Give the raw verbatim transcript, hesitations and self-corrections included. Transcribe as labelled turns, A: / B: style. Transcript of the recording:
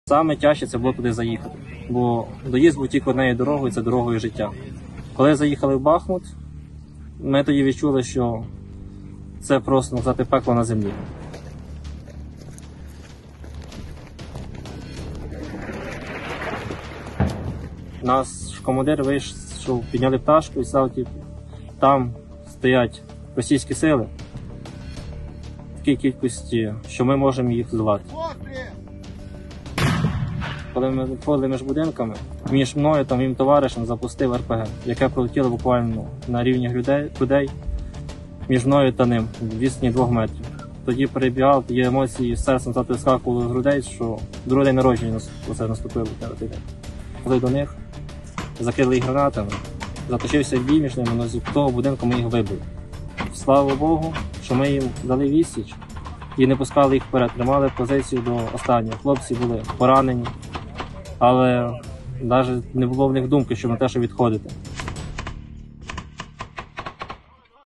A: Саме тяжче це було туди заїхати, бо доїзд був тільки однією дорогою, це дорогою життя. Коли заїхали в Бахмут, ми тоді відчули, що це просто, ну, сказати, пекло на землі. Наш командир вийшов, підняли пташку і сказав, типу, там стоять російські сили в такій кількості, що ми можемо їх звати. Коли ми виходили між будинками, між мною та моїм товаришем запустив ер пе ге, яке пролетіло буквально на рівні людей, між мною та ним, в відстані двох метрів. Тоді перебігав, тоді емоції з серцем вискакували з грудей, що другий день народження це наступило на той день. Коли до них закидали їх гранатами, заточився в бій між ними, але з того будинку ми їх вибили. Слава Богу, що ми їм дали відсіч і не пускали їх вперед, тримали позицію до останнього. Хлопці були поранені, але навіть не було в них думки, що на те, що відходити.